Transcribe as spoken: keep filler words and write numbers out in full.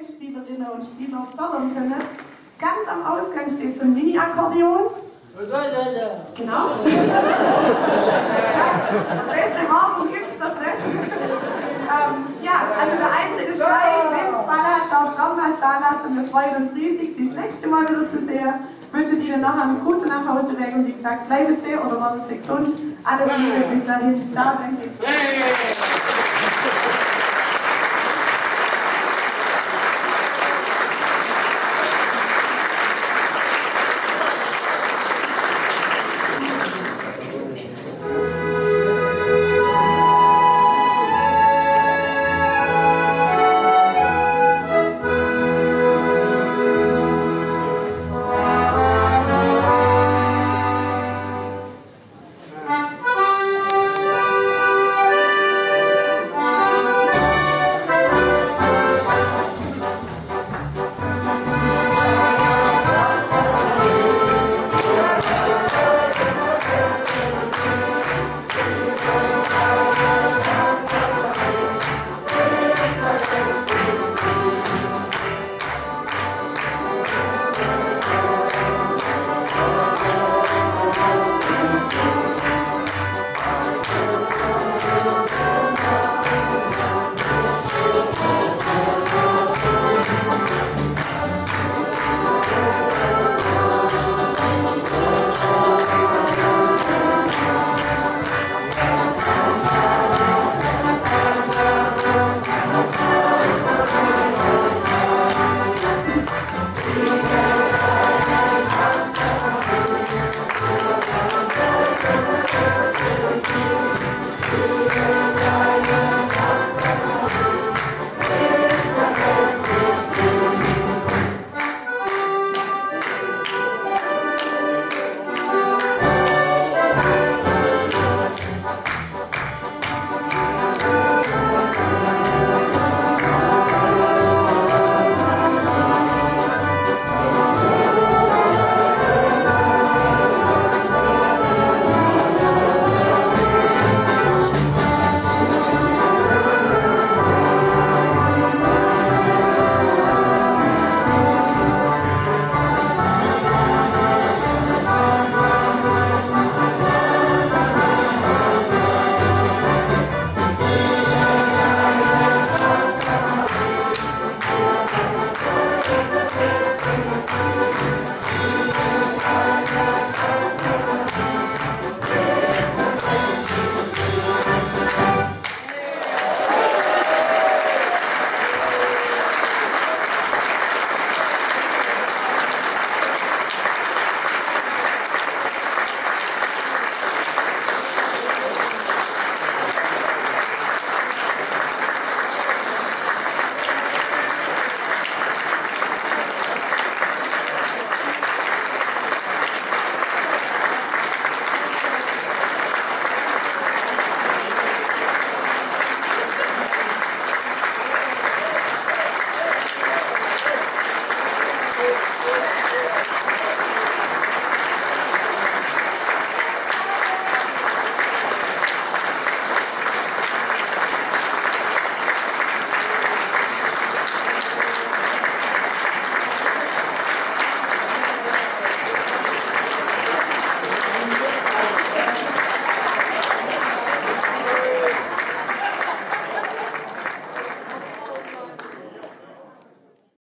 Mitspielerinnen und Spieler fördern können. Ganz am Ausgang steht so ein Mini-Akkordeon. Genau. Beste Werbung gibt es doch nicht. ähm, ja, also der Eintritt ist frei. Mensch, Ballert, darf kaum was da lassen. Wir freuen uns riesig, Sie das nächste Mal wieder zu sehen. Ich wünsche Ihnen nachher einen guten Nachhauseweg und wie gesagt, bleiben Sie oder werden Sie gesund. Alles Liebe bis dahin. Ciao, danke.